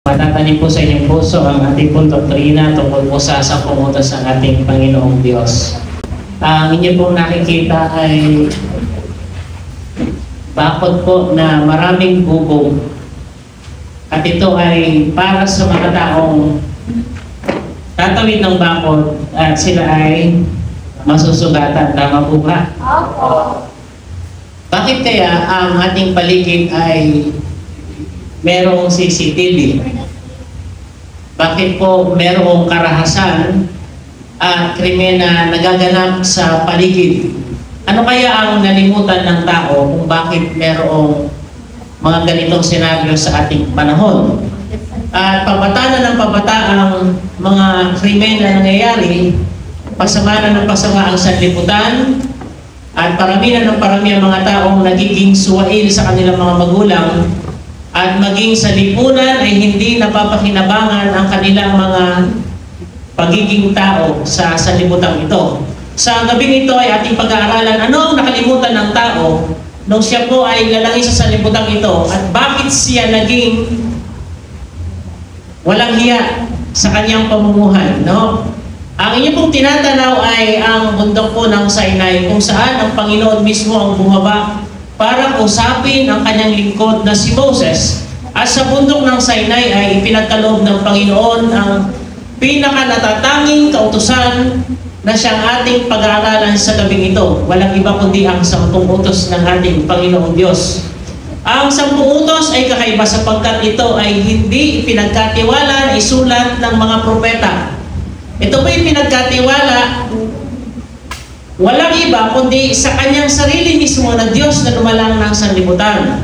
Matatanim po sa inyong puso ang ating pong doktrina tungkol po sa 10 utos ng ating Panginoong Diyos. Ang inyo pong nakikita ay bakod po na maraming bubong. At ito ay para sa mga taong tatawid ng bakod at sila ay masusugatan. Tama po ba? Opo. Bakit kaya ang ating paligid ay merong CCTV? Bakit po merong karahasan at krimen na nagaganap sa paligid? Ano kaya ang nalimutan ng tao kung bakit merong mga ganitong senaryo sa ating panahon? At pabata na ng pabata ang mga krimen na nangyayari, pasama na ng pasama ang sanlibutan, at parami na ng parami ang mga taong nagiging suwail sa kanilang mga magulang, at maging sa lipunan ay hindi napapakinabangan ang kanilang mga pagiging tao sa sanlibutan ito. Sa gabing ito ay ating pag-aaralan anong nakalimutan ng tao nung siya po ay lalangin sa sanlibutan ito at bakit siya naging walang hiya sa kanyang pamumuhay. No? Ang inyo pong tinatanaw ay ang bundok po ng Sinai kung saan ang Panginoon mismo ang bumaba para usapin ang kanyang lingkod na si Moses. At sa bundok ng Sinai ay ipinagkaloob ng Panginoon ang pinakanatatanging kautusan na siyang ating pag-aaralan sa gabing ito. Walang iba kundi ang 10 utos ng ating Panginoong Diyos. Ang 10 utos ay kakaiba sapagkat ito ay hindi ipinagkatiwala na isulat ng mga propeta. Ito po yung pinagkatiwala walang iba kundi sa kanyang sarili mismo na Diyos na lumalang ng sanlibutan.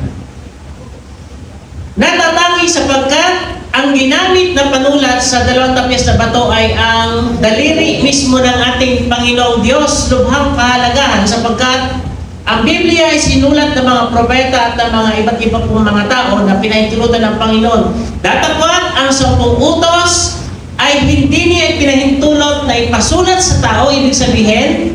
Natatangi sapagkat ang ginamit na panulat sa 2 tapyas na bato ay ang daliri mismo ng ating Panginoong Diyos, lubhang kahalagahan sapagkat ang Biblia ay sinulat ng mga propeta at ng mga iba't ibang mga tao na pinahintulutan ng Panginoon. Datapwat ang 10 utos ay hindi niya pinahintulot na ipasulat sa tao, ibig sabihin,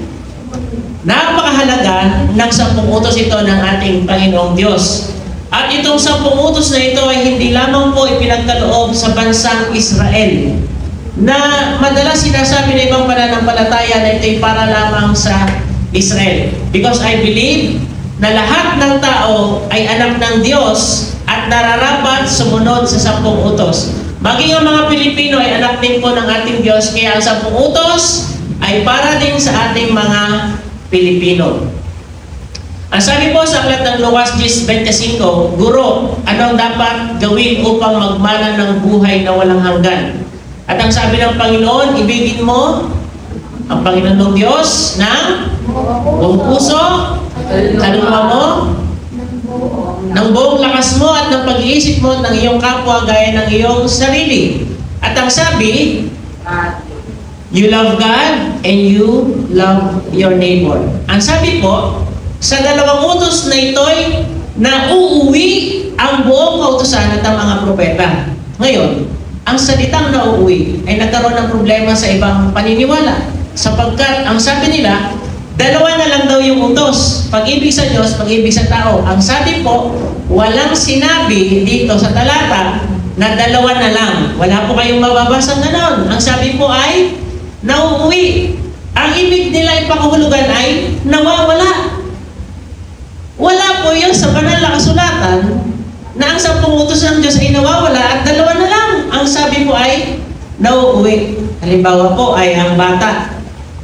napakahalaga ng 10 utos ito ng ating Panginoong Diyos. At itong 10 utos na ito ay hindi lamang po ipinagkaloob sa bansang Israel, na madalas sinasabi ng ibang pananampalataya na ito'y para lamang sa Israel. Because I believe na lahat ng tao ay anak ng Diyos at nararapat sumunod sa 10 utos. Maging ang mga Pilipino ay anak din po ng ating Diyos, kaya ang 10 utos ay para din sa ating mga Pilipino. Ang sabi po sa aklat ng Lucas 10:25, Guro, anong dapat gawin upang magmana ng buhay na walang hanggan? At ang sabi ng Panginoon, ibigin mo ang Panginoon Diyos ng buong puso, kaluluwa mo, ng buong lakas mo at ng pag-iisip mo ng iyong kapwa gaya ng iyong sarili. At ang sabi, you love God and you love your neighbor. Ang sabi po, sa 2 utos na ito'y nauuwi ang buong kautusan at ang mga propeta. Ngayon, ang salitang nauuwi ay nagkaroon ng problema sa ibang paniniwala. Sapagkat ang sabi nila, 2 na lang daw yung utos. Pag-ibig sa Diyos, pag-ibig sa tao. Ang sabi po, walang sinabi dito sa talata na 2 na lang. Wala po kayong mababasang ganon. Ang sabi po ay nauuwi. Ang ibig nila ipakahulugan ay nawawala. Wala po yun sa banal na kasulatan na ang 10 utos ng Diyos ay nawawala at 2 na lang. Ang sabi po ay nauuwi. Halimbawa po ay ang bata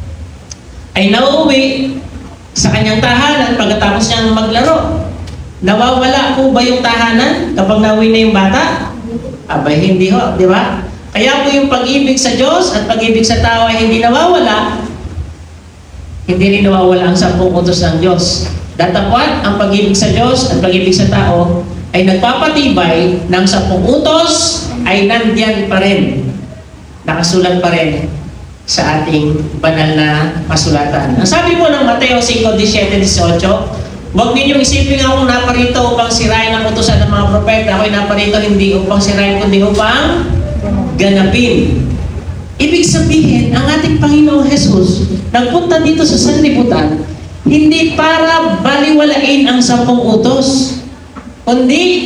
ay nauuwi sa kanyang tahanan pagkatapos niyang maglaro. Nawawala po ba yung tahanan kapag nauwi na yung bata? Abay, hindi ho, di ba? Kaya po yung pag-ibig sa Diyos at pag-ibig sa tao ay hindi nawawala. Hindi rin nawawala ang 10 utos ng Diyos. Datapwat ang pag-ibig sa Diyos at pag-ibig sa tao ay nagpapatibay ng 10 utos ay nandiyan pa rin. Nakasulat pa rin sa ating banal na kasulatan. Ang sabi po ng Mateo 5:17-18, huwag ninyong isipin akong naparito upang sirain ang utusan ng mga propeta. Ako'y naparito hindi upang sirain kundi upang ganapin. Ibig sabihin, ang ating Panginoong Jesus nagpunta dito sa sanlibutan hindi para baliwalain ang 10 utos, kundi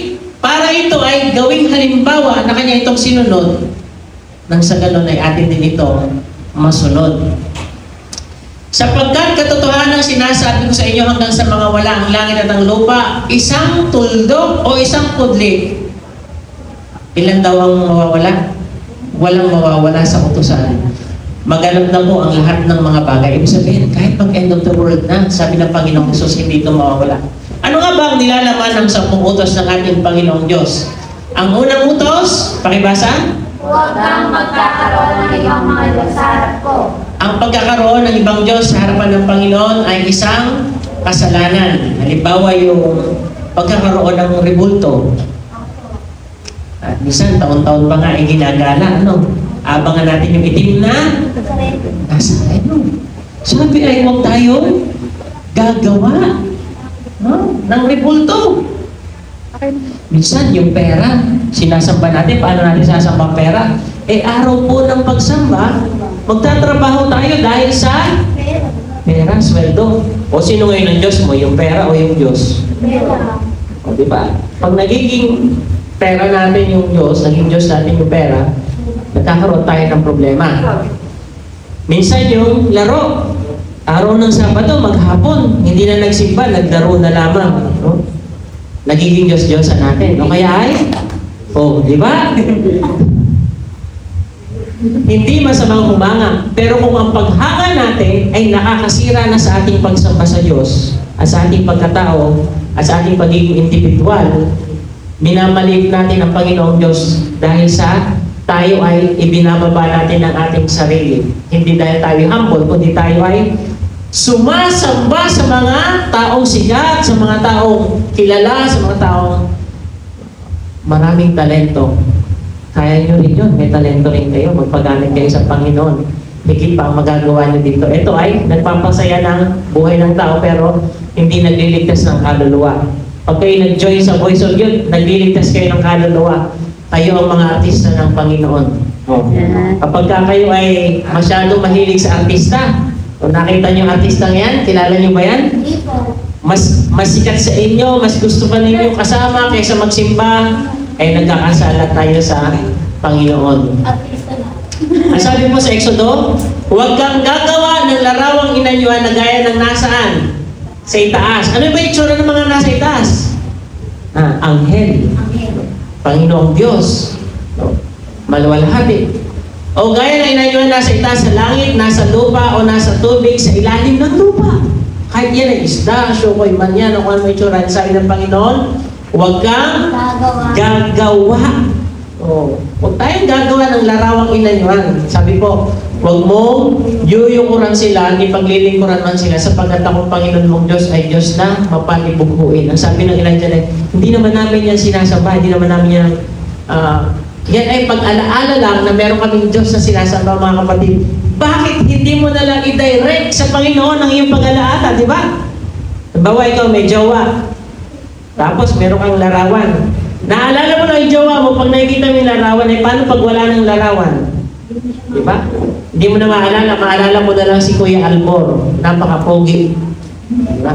para ito ay gawing halimbawa na kanya itong sinunod, nang sa ganon ay atin din ito masunod. Sapagkat katotohanan sinasabi ko sa inyo hanggang sa mga wala ang langit at ang lupa, isang tuldok o isang pudlik, ilan daw ang mawawala? Walang mawawala sa utusan. Maganap na po ang lahat ng mga bagay. Ibig sabihin, kahit pag-end of the world na, sabi ng Panginoong Hesus, hindi ito mawawala. Ano nga ba ang nilalaman ng 10 utos ng ating Panginoong Diyos? Ang unang utos, pakibasa? Huwag kang magkakaroon ng iyong mga Diyos sa harap ko. Ang pagkakaroon ng ibang Diyos sa harapan ng Panginoon ay isang kasalanan. Halimbawa yung pagkakaroon ng rebulto. At minsan, taon-taon pa nga ay ginagala, ano? Abangan natin yung itim na nasa ano. Sabi ay huwag tayo gagawa, no? Ng rebulto. Minsan, yung pera, sinasamba natin, paano natin sasamba pera? Araw po ng pagsamba, magtatrabaho tayo dahil sa pera, sweldo. O sino ngayon ang Diyos mo? Yung pera o yung Diyos? O diba? Pag nagiging pera natin yung Diyos, naging Diyos natin yung pera, nagkakaroon tayo ng problema. Minsan yung laro, araw ng Sabado, maghapon, hindi na nagsimba, naglaro na lamang. No? Nagiging Diyos-Diyosan natin. O kaya ay, di ba? Hindi masamang humanga. Pero kung ang paghanga natin ay nakakasira na sa ating pagsamba sa Diyos, at sa ating pagkatao, at sa ating pagiging individual, minamaliit natin ang Panginoong Diyos dahil sa tayo ay ibinababa natin ang ating sarili. Hindi dahil tayo humble, kundi tayo ay sumasamba sa mga taong sikat, sa mga taong kilala, sa mga taong maraming talento. Kaya nyo rin yun, may talento rin kayo, magpagamit kayo sa Panginoon. Higit pa ang magagawa nyo dito. Ito ay nagpapasaya ng buhay ng tao pero hindi nagliligtas ng kaluluwa. Pag kayo nag-join sa Voice of Youth, nagliligtas kayo ng kaluluwa. Kayo ang mga artista ng Panginoon. Kapag kayo ay masyado mahilig sa artista, kung nakita niyo yung artistang yan, kilala niyo ba yan? Mas sikat sa inyo, mas gusto pa ninyo kasama kaysa magsimba, ay nagkakasala tayo sa Panginoon. Ang sabi mo sa Exodo, huwag kang gagawa ng larawang inanyuan na gaya ng nasaan? Sa itaas. Ano ba yung itsura ng mga nasa itaas? Anghel. Panginoong Diyos. Maluwalhati. O gaya ng inanyuan nasa itaas sa langit, nasa lupa, o nasa tubig, sa ilalim ng lupa. Kahit yan ay isda, syukoy man yan, o kung ano may itsura. Sabi ng Panginoon, huwag kang gagawa. Huwag tayong gagawa ng larawang inanyuan. Sabi po, huwag mong yuyukuran sila, ni paglilingkuran man sila, sapagkat akong Panginoon mong Diyos ay Diyos na mapalibughuin. Ang sabi ng Elijah ay, hindi naman namin yan sinasamba, hindi naman namin yan, yan ay pag-alaala lang na meron kaming Diyos na sinasamba, mga kapatid. Bakit hindi mo na lang i-direct sa Panginoon ang iyong pag-alaala, di ba? Bawa ikaw may jowa, tapos meron kang larawan. Naalala mo na yung jowa mo, pag nakikita mo yung larawan, ay paano pag wala ng larawan? Di ba? Hindi mo na maalala mo na lang si Kuya Almor, napaka-pogi. Diba?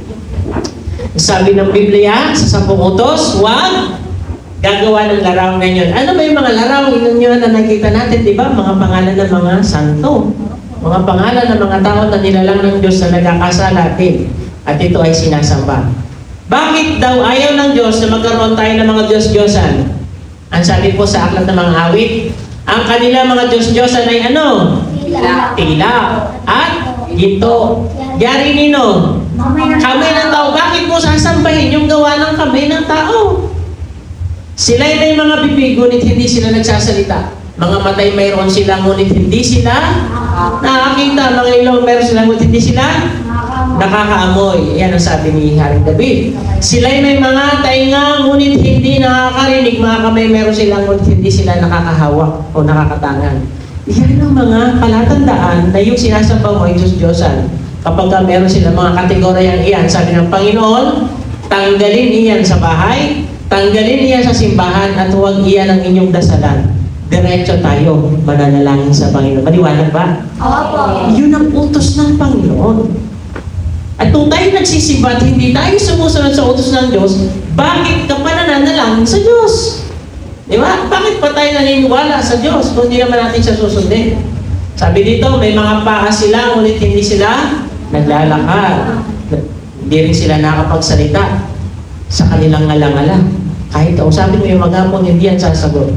Sabi ng Biblia, sa 10 utos, huwag gagawa ng larawan ngayon. Ano ba yung mga larawan inyo na nakita natin, di ba? Mga pangalan ng mga santo. Mga pangalan ng mga tao na nilalang ng Diyos na nagkakasala din. At ito ay sinasamba. Bakit daw ayaw ng Diyos na magkaroon tayo ng mga Diyos-Diyosan? Ang sabi po sa aklat ng mga awit, ang kanila mga Diyos-Diyosan ay ano? Tila. At ginto. Yari nino? Kamay ng tao. Bakit mo sasambahin yung gawa ng kamay ng tao? Sila ay may mga bibig, ngunit hindi sila nagsasalita. Mga matay mayroon sila, ngunit hindi sila nakakita. Mga ilong mayroon sila, ngunit hindi sila nakakaamoy. Yan ang sabi ni Haring David. Sila ay may mga tainga, ngunit hindi nakakarinig. Mga kamay mayroon sila, ngunit hindi sila nakakahawak o nakakatangan. Yan ang mga palatandaan na yung sinasamba mo ay Diyos-Diyosan. Kapag meron sila mga kategoryang iyan, sabi ng Panginoon, tanggalin iyan sa bahay, tanggalin niya sa simbahan at huwag iyan ang inyong dasalan. Diretso tayo, mananalangin sa Panginoon. Maliwanag ba? Opo. Yun ang utos ng Panginoon. At kung tayo nagsisimba at hindi tayo sumusunod sa utos ng Diyos, bakit ka pa nananalangin sa Diyos? Di ba? Bakit pa tayo naniniwala sa Diyos kung hindi naman natin siya susundin? Sabi dito, may mga paa sila, ngunit hindi sila naglalakad. Hindi rin sila nakapagsalita sa kanilang ngala-ngala. Kahit kausapin mo yung maghapon, hindi yan sasagot.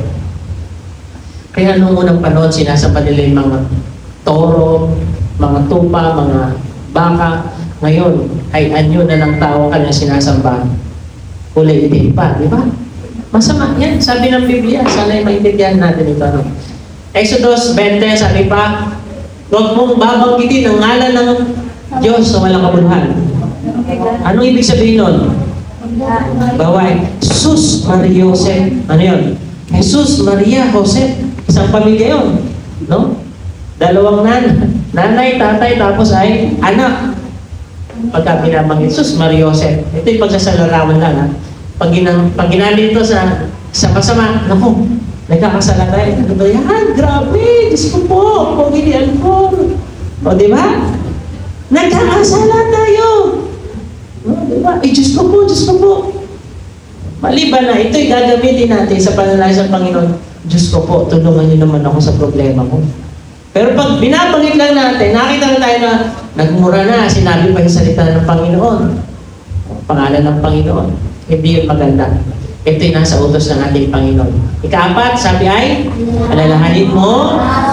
Kaya noong unang panahon, sinasamba nila yung mga toro, mga tupa, mga baka. Ngayon, ay anyo na ng tao kanyang sinasamba. Kulay itim pa, di ba? Masama yan. Sabi ng Biblia, sana'y maintindihan natin ito. Ano? Exodus 20, sabi pa, huwag mong babanggitin ang ngalan ng Diyos sa walang kabuluhan. Anong ibig sabihin nun? Baway. Jesus, Maria, Jose. Ano yun? Jesus, Maria, Jose. Isang pamilya yun. No? Dalawang nanay, tatay, tapos ay anak. Pagka binabanggit, Jesus, Maria, Jose. Ito yung pagsasalarawan lang. Ha? Pag ginamit ito sa masama, naku, nagkakasala tayo. Ano ba yan? Grabe! Diyos ko po! Pagilian ko! O, di ba? Nagkakasala tayo! O, di ba? Eh, Diyos ko po! Diyos ko po! Maliban na, ito'y gagamitin natin sa panalangin sa Panginoon. Diyos ko po, tulungan niyo naman ako sa problema ko. Pero pag binabanggit lang natin, nakita na tayo na nagmura na, sinabi pa yung salita ng Panginoon. Pangalan ng Panginoon. Hindi yun maganda. Ito yung nasa utos ng ating Panginoon. Ika-4, sabi ay, alalahanin mo,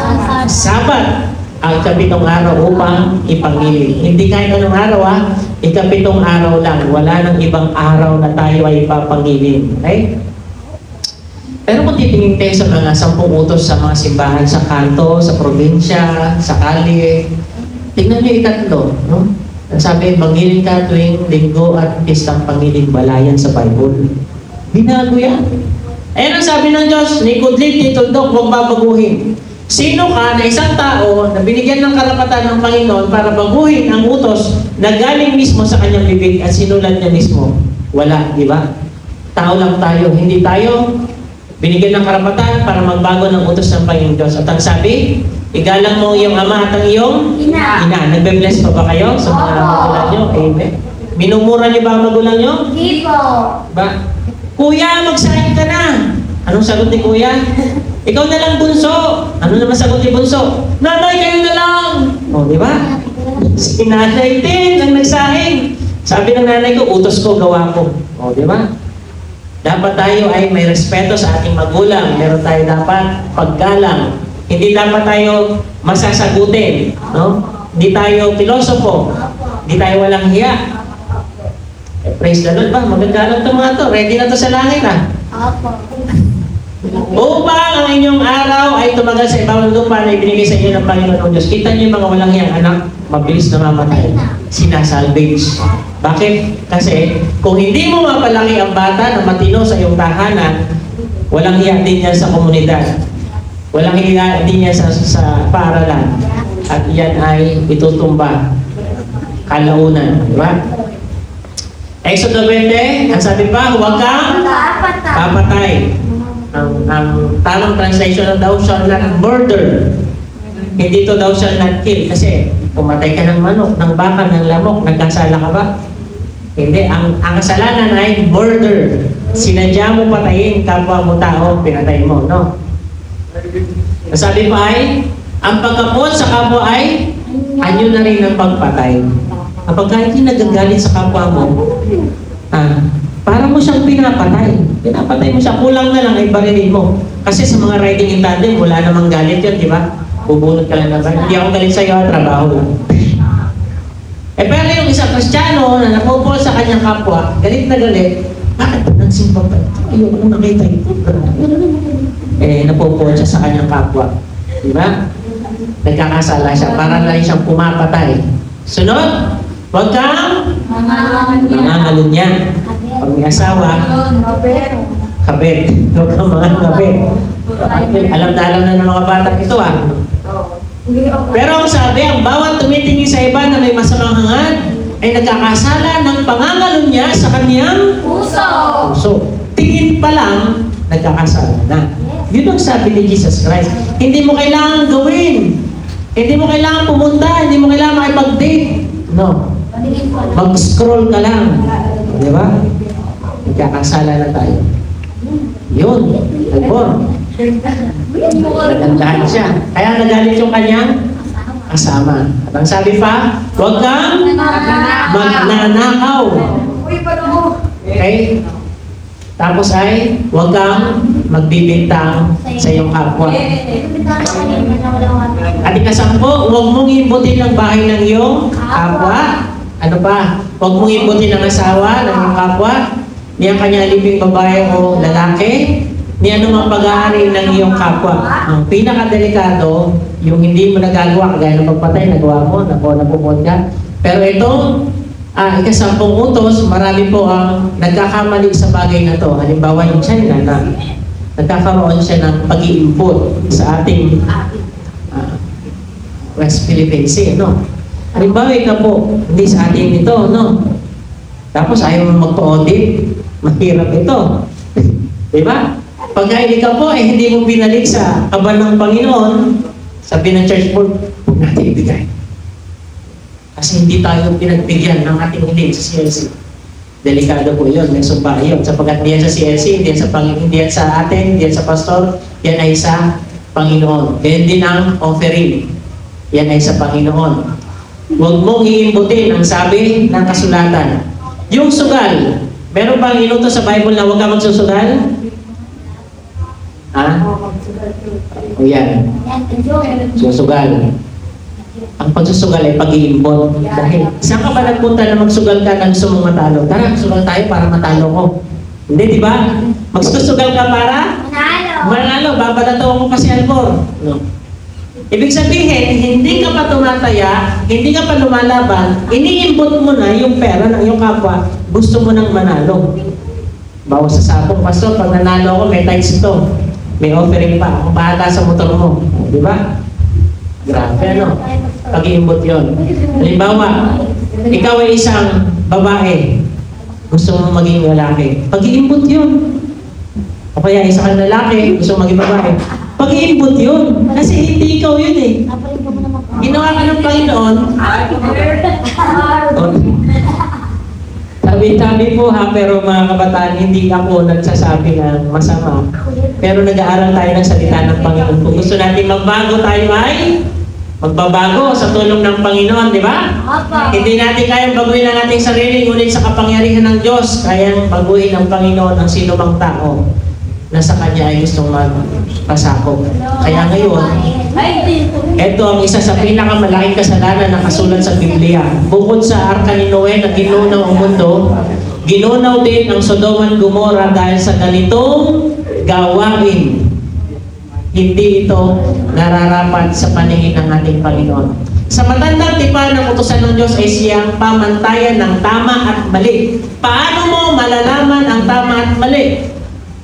Sabat, ang ika-7 araw upang ipangilin. Hindi kahit anong araw ika-7 araw lang. Wala nang ibang araw na tayo ay ipapangilin. Okay? Pero kung titingin tayo sa mga 10 utos sa mga simbahan sa kanto, sa probinsya, sa kalye, tingnan nyo itatlo. No? Ang sabi, mangilin ka tuwing linggo at pistang pangilin balayan sa Bible. Binago yan. Ayan ang sabi ng Diyos, ni Kudlit, ni Tuldok, huwag babaguhin. Sino ka na isang tao na binigyan ng karapatan ng Panginoon para baguhin ang utos na galing mismo sa kanyang bibig at sinulat niya mismo? Wala, di ba? Tao lang tayo. Hindi tayo binigyan ng karapatan para magbago ng utos ng Panginoon Diyos. At ang sabi, igalang mo iyong ama at ang iyong ina. Nagbe-bless pa ba kayo sa mga magulang nyo? Amen. Minumura niyo ba ang magulang nyo? Hindi po. Ba? Kuya, magsahin ka na. Anong sagot ni Kuya? Ikaw na lang, bunso. Ano naman sagot ni bunso? Nanay, kayo na lang. O, di ba? Si nanay din ang nagsahin. Sabi ng nanay ko, utos ko, gawa ko. O, di ba? Dapat tayo ay may respeto sa ating magulang. Meron tayo dapat paggalang. Hindi dapat tayo masasagutin. No? Hindi tayo pilosopo. Hindi tayo walang hiya. Praise the Lord ba? Maganda lang ito mga to. Ready na to sa langit Opo. Upang ang inyong araw ay tumagal sa ibang lupa na ibinigay sa inyo ng Panginoon Diyos. Kita niyo yung mga walang hiyang anak, mabilis na mamatay. Sinasalvage. Bakit? Kasi kung hindi mo mapalaki ang bata na matino sa iyong tahanan, walang hiya din yan sa komunidad. Walang hiya din yan sa paaralan. At yan ay itutumba. Kalaunan. Di ba? Exodus 20, ang sabi pa, huwag kang papatay. Ang tamang translation ng thou shall not murder. Hindi to thou shall not kill. Kasi pumatay ka ng manok, ng baka, ng lamok, nagkasala ka ba? Hindi. Ang kasalanan ay murder. Sinadya mo patayin kapwa mo tao, pinatay mo. No? Ang sabi pa ay, ang pagkapot sa kapwa ay anyo na rin ang pagpatay. Kapag hindi nagagalit sa kapwa mo, para mo siyang pinapatay. Pinapatay mo siya. Kulang na lang ay barilin mo. Kasi sa mga riding in tandem, wala namang galit yun, di ba? Bubunot ka lang na ba? Hindi ako galit sa iyo, trabaho lang. Pero yung isang Kristiyano na napupol sa kanyang kapwa, galit na galit, bakit ba nagsimba pa? Ayoko nang nakita ito. Napupol siya sa kanyang kapwa. Di ba? Nagkakasala siya. Para na rin siyang pumapatay. Sunod, huwag kang mangangalunya. Pag may asawa, kabit. Huwag kang mangangalunya. Alam na ng mga batang ito Pero ang sabi, ang bawat tumitingin sa iba na may masamang hangad ay nagkakasala ng pangangalunya sa kanyang puso. Tingin pa lang, nagkakasala na. Yun ang sabi ni Jesus Christ. Hindi mo kailangan gawin. Hindi mo kailangan pumunta. Hindi mo kailangan makipag-date. No. Mag-scroll ka lang. Di ba? Nagkakasala na tayo. Yun, nag-born. Nagandahan siya. Kaya nagalit yung kanyang kasama. At ang sabi pa, huwag kang magnanakaw. Okay? Tapos ay, huwag kang magbibintang sa iyong kapwa. At ikasampo, huwag mong imbutin ang bahay ng iyong kapwa. Ano pa? Huwag mong imbutin ang asawa ng iyong kapwa, ni ang kanya aliping babae o lalaki, ni anumang pag-aari ng iyong kapwa. Ang pinakadelikado, yung hindi mo nagagawa, kagaya ng pagpatay, nagawa mo, napupod ka. Pero ito, ikasampung utos, marami po ang nagkakamali sa bagay na to. Halimbawa yung China na nagkakaroon siya ng pag-i-import sa ating West Philippine Sea, no? Halimbawa ikaw po, hindi sa ating ito, no? Tapos ayaw mo magpa-audit, mahirap ito. Diba? Pagka ikaw po, hindi mo binalik sa kaban ng Panginoon, sabi ng church board, huwag natin ibigay. Kasi hindi tayo pinagbigyan ng ating hiling sa CLC. Delikado po yun, may sumpa yun. Sapagkat diyan sa CLC, diyan sa atin, diyan sa pastor, yan ay sa Panginoon. Ganyan din ang offering. Yan ay sa Panginoon. Huwag mong iimbutin ang sabi ng kasulatan. Yung sugal, meron bang inutos sa Bible na huwag ka magsusugal? Ha? O yan. Susugal. Ang pagsusugal ay pag-iimbot. Dahil, saan ka ba nagpunta na magsugal ka na gusto mong matalo? Tara, sugal tayo para matalo ko. Hindi, di ba? Magsusugal ka para? Manalo. Babalato mo pa si Alcor. No. Ibig sabihin, hindi ka pa tumataya, hindi ka pa lumalaban, iniimbot mo na yung pera ng iyong kapwa, gusto mo nang manalo. Bawa sa sapong, pastor, pag nanalo ako, may tithes ito. May offering pa. Ako bahala sa motor mo. Di ba? Grabe, ano? Pag-iimbot yun. Halimbawa, ikaw ay isang babae. Gusto mo maging lalaki. Pag-iimbot yun. O kaya isa kang lalaki, gusto mo maging babae. Pag-iimbot yun. Kasi hindi ikaw yun eh. Ginawa ka ng Panginoon. Sabi po ha, pero mga kabataan, hindi ako nagsasabi ng masama. Pero nag-aaral tayo ng salita ng Panginoon. Kung gusto natin magbago, tayo ay magbabago sa tulong ng Panginoon, di ba? Hindi natin kayang baguhin ang ating sarili, ngunit sa kapangyarihan ng Diyos, kayang baguhin ng Panginoon ang sino mang tao na sa Kanya ay gustong magpasakop. Kaya ngayon, ito ang isa sa pinakamalaking kasalanan na kasulat sa Biblia. Bukod sa Arka ni Noe na ginunaw ang mundo, ginunaw din ang Sodoma at Gomorrah dahil sa ganitong gawain. Hindi ito nararapat sa paningin ng ating Panginoon. Sa matandang tipan ng utusan ng Diyos ay siyang pamantayan ng tama at mali. Paano mo malalaman ang tama at mali?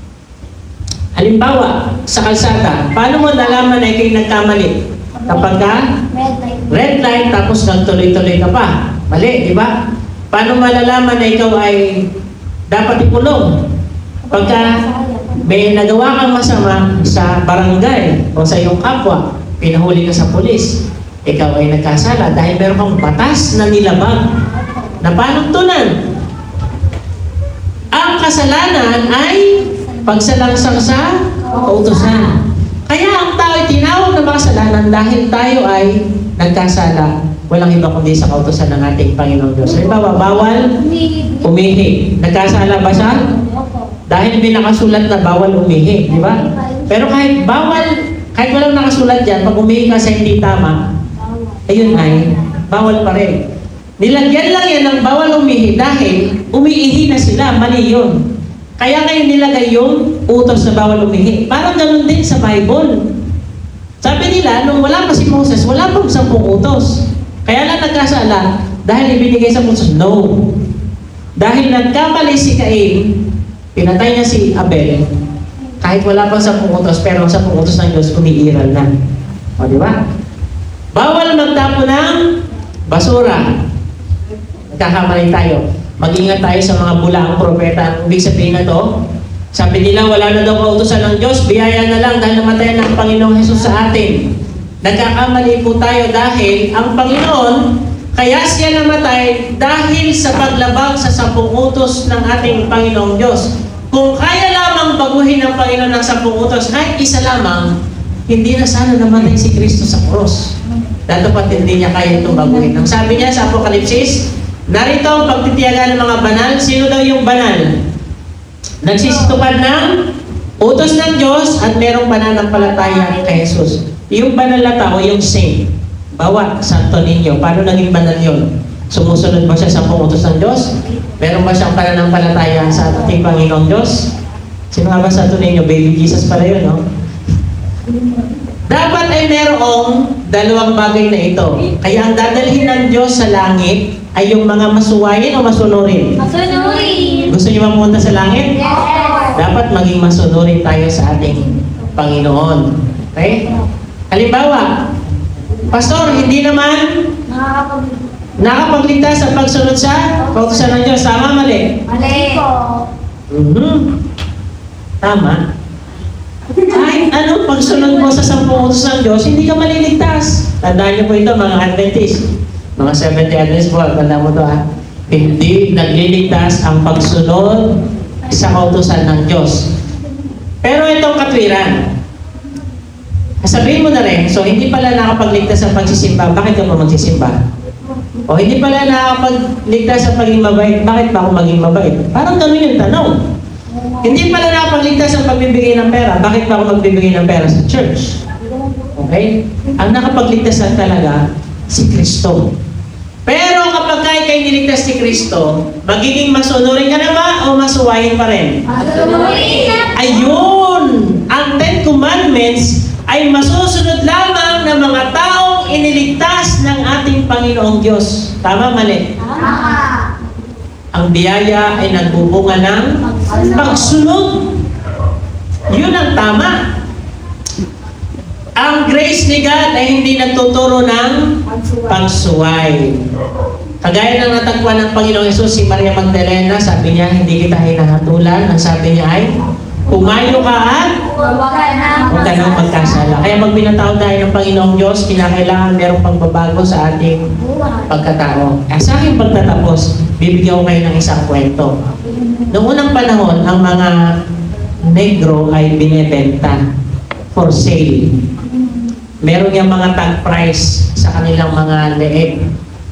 Halimbawa, sa kalsada, paano mo nalaman na ikaw'y nagkamali? Kapag ka red light, tapos nagtuloy-tuloy ka pa. Mali, di ba? Paano malalaman na ikaw ay dapat ikulong? Pagka may nagawa kang masama sa barangay o sa iyong kapwa, pinahuli ka sa pulis, ikaw ay nagkasala dahil meron kang batas na nilabag na panuntunan. Ang kasalanan ay pagsalangsang sa kautusan. Kaya ang tao ay tinawag na makasalanan dahil tayo ay nagkasala. Walang iba kundi sa kautusan ng ating Panginoong Diyos. Halimbawa, bawal umihi. Nagkasala ba siya? Dahil may nakasulat na bawal umihi, di ba? Pero kahit walang nakasulat dyan, pag umihi ka sa hindi tama, ayun ay, bawal pa rin. Nilagyan lang yan ng bawal umihi dahil umiihi na sila, mali yun. Kaya kayo nilagay yung utos na bawal umihi. Parang ganun din sa Bible. Sabi nila, nung wala pa si Moses, wala pang 10 utos. Kaya lang nagkasala dahil ibinigay sa Moses, no. Dahil nagkamali si Cain, pinatay niya si Abel, kahit wala pang 10 utos, pero 10 utos ng Diyos umiiral na. O, di ba? Bawal magtapo ng basura. Nagkakamali tayo. Mag-ingat tayo sa mga bulaang propeta. Ang ibig sabihin na to, sabi nila wala na daw kautusan ng Diyos, biyaya na lang dahil namatayan ng Panginoong Hesus sa atin. Nagkakamali po tayo dahil ang Panginoon Kaya siya namatay dahil sa paglabag sa 10 utos ng ating Panginoong Diyos. Kung kaya lamang baguhin ng Panginoon ng 10 utos, kahit isa lamang, hindi na sana namatay si Kristo sa cross. Dapat hindi niya kaya itong baguhin. Ang sabi niya sa Apokalipsis, narito ang pagtitiyaga ng mga banal. Sino daw yung banal? Nagsisitupad ng utos ng Diyos at merong pananampalataya kay Jesus. Yung banal na tao, yung saint. Bawa, Santo Niño. Paano naging banal yun? Sumusunod ba siya sa utos ng Diyos? Meron ba siyang pananampalataya sa ating Panginoong Diyos? Sino nga ba Santo Niño? Baby Jesus pala yun, no? Dapat ay merong dalawang bagay na ito. Kaya ang dadalhin ng Diyos sa langit ay yung mga masuwayin o masunurin? Masunurin. Gusto niyo ba pumunta sa langit? Yes. Dapat maging masunurin tayo sa ating Panginoon. Okay? Halimbawa, Pastor, hindi naman nakapagligtas sa pagsunod sa kautusan ng Diyos. Tama, mali? Mali po. Tama. Kahit anong pagsunod mo sa 10 utos ng Diyos, hindi ka maliligtas. Tandaan niyo po ito, mga Adventist. Mga Seventh-day Adventist po, tandaan mo ito Hindi nagliligtas ang pagsunod sa kautusan ng Diyos. Pero itong katwiran, sabihin mo na rin, so hindi pala nakapagligtas sa pagsisimba, bakit ka pa magsisimba? O hindi pala nakapagligtas sa pagiging mabait, bakit pa ako maging mabait? Parang ganun yung tanong. Hindi pala nakapagligtas sa pagbibigay ng pera, bakit pa ako magbibigay ng pera sa church? Okay? Ang nakapagligtasan talaga, si Kristo. Pero kapag kay niligtas si Kristo, magiging masunurin ka na ba o masuwayin pa rin? Masunurin. Ayun! Ang 10 Commandments ay masusunod lamang ng mga taong iniligtas ng ating Panginoong Diyos. Tama, mali? Tama. Ang biyaya ay nagbubunga ng pagsunod. Yun ang tama. Ang grace ni God ay hindi nagtuturo ng pagsuway. Kagaya ng natagpuan ng Panginoong Hesus, si Maria Magdalena, sabi niya, hindi kita hinahatulan. Ang sabi niya ay, pumayo ka at huwag ka nang magkasala. Kaya pag binatawag tayo ng Panginoong Diyos, kinakailangan merong pagbabago sa ating pagkatao. Sa aking pagtatapos, bibigyan ko kayo ng isang kwento. Noong unang panahon, ang mga negro ay binebenta for sale. Meron yung mga tag price sa kanilang mga leeg.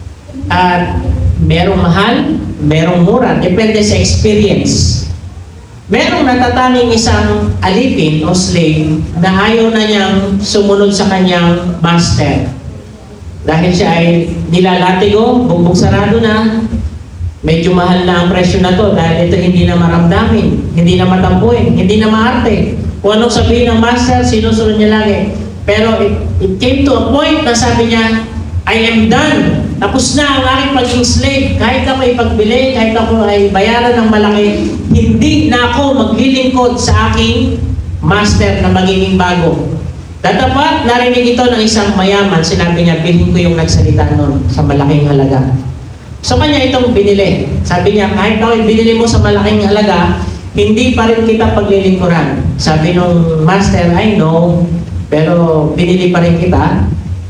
At merong mahal, merong mura. Depende sa experience. Merong natataning isang alipin o slave na ayaw na niyang sumunod sa kanyang master. Dahil siya ay nilalatigo, bumbong sarado na, medyo mahal na ang presyo na to dahil ito hindi na maramdamin, hindi na matampuin, hindi na maarte. Kung anong sabihin ng master, sinusunod niya lagi. Pero it came to a point na sabi niya, I am done. Tapos na ang aking pagiging slave. Kahit ako ipagbili, kahit ako ay bayaran ng malaki, hindi na ako maglilingkod sa aking master na magiging bago. Datapat, narinig ito ng isang mayaman. Sinabi niya, bilhin ko yung nagsalita nun sa malaking halaga. So kanya itong binili. Sabi niya, kahit ako binili mo sa malaking halaga, hindi pa rin kita paglilingkuran. Sabi nung master, I know, pero binili pa rin kita.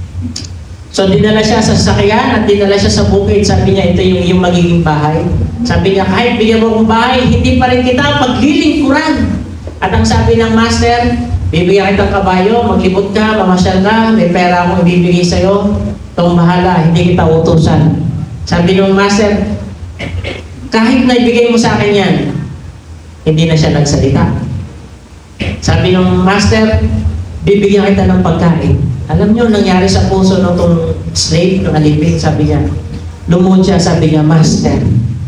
So dinala siya sa sasakyan at dinala siya sa bukid. Sabi niya, ito yung magiging bahay. Sabi niya, kahit bigyan mo kong bahay, hindi pa rin kita paglilingkuran. At ang sabi ng master, bibigyan kitang kabayo, maglibot ka, mamasyal ka, may pera akong ibibigay sa'yo. Itong bahala, hindi kita utusan. Sabi ng master, kahit naibigay mo sa akin yan, hindi na siya nagsalita. Sabi ng master, bibigyan kita ng pagkain. Alam niyo, nangyari sa puso ng itong slave, ng alipin, sabi niya, lumuhod siya, sabi niya, master,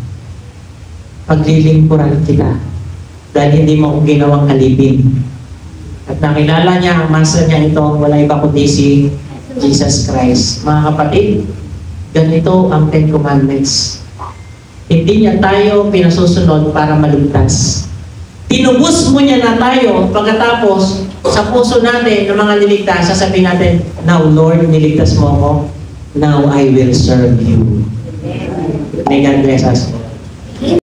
paglilingkuran kita dahil hindi mo akong ginawang alipin. At nakilala niya, ang master niya ito, wala iba kundi si Jesus Christ. Mga kapatid, ganito ang 10 Commandments. Hindi niya tayo pinasusunod para maligtas. Tinubos mo niya na tayo pagkatapos sa puso natin ng mga niligtas, sasabihin natin, now Lord, niligtas mo ako. Now I will serve you. May God bless us.